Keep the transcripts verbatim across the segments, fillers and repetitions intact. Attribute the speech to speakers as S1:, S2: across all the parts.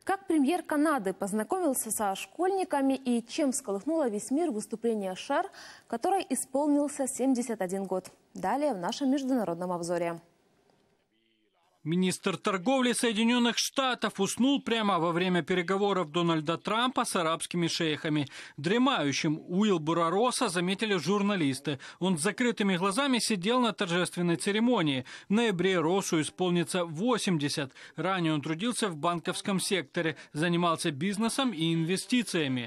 S1: Как премьер Канады познакомился со школьниками и чем всколыхнуло весь мир выступление Шер, которой исполнился семьдесят один год. Далее в нашем международном обзоре.
S2: Министр торговли Соединенных Штатов уснул прямо во время переговоров Дональда Трампа с арабскими шейхами. Дремающим Уилбура Росса заметили журналисты. Он с закрытыми глазами сидел на торжественной церемонии. В ноябре Россу исполнится восемьдесят. Ранее он трудился в банковском секторе, занимался бизнесом и инвестициями.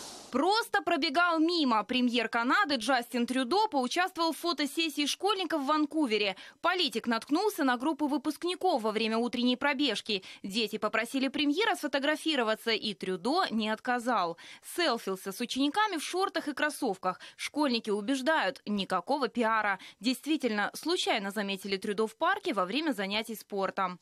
S3: Просто пробегал мимо. Премьер Канады Джастин Трюдо поучаствовал в фотосессии школьников в Ванкувере. Политик наткнулся на группу выпускников во время утренней пробежки. Дети попросили премьера сфотографироваться, и Трюдо не отказал. Селфился с учениками в шортах и кроссовках. Школьники убеждают, никакого пиара. Действительно, случайно заметили Трюдо в парке во время занятий спортом.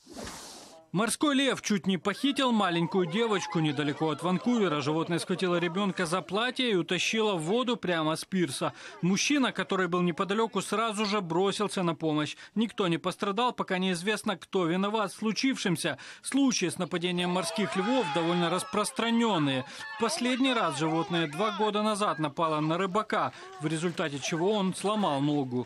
S2: Морской лев чуть не похитил маленькую девочку недалеко от Ванкувера. Животное схватило ребенка за платье и утащило в воду прямо с пирса. Мужчина, который был неподалеку, сразу же бросился на помощь. Никто не пострадал, пока неизвестно, кто виноват в случившемся. Случаи с нападением морских львов довольно распространенные. В последний раз животное два года назад напало на рыбака, в результате чего он сломал ногу.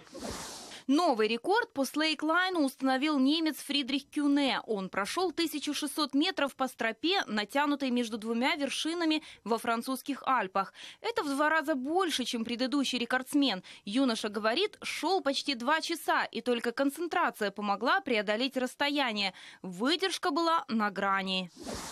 S3: Новый рекорд по слейк-лайну установил немец Фридрих Кюне. Он прошел тысячу шестьсот метров по стропе, натянутой между двумя вершинами во французских Альпах. Это в два раза больше, чем предыдущий рекордсмен. Юноша говорит, шел почти два часа, и только концентрация помогла преодолеть расстояние. Выдержка была на грани.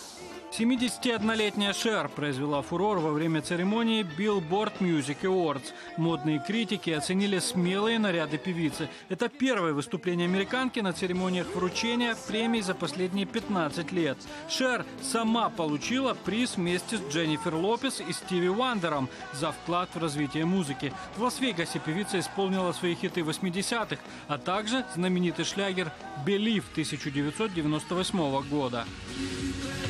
S2: семидесятиоднолетняя Шер произвела фурор во время церемонии Billboard Music Awards. Модные критики оценили смелые наряды певицы. Это первое выступление американки на церемониях вручения премий за последние пятнадцать лет. Шер сама получила приз вместе с Дженнифер Лопес и Стиви Вандером за вклад в развитие музыки. В Лас-Вегасе певица исполнила свои хиты восьмидесятых, а также знаменитый шлягер «Believe» тысяча девятьсот девяносто восьмого года.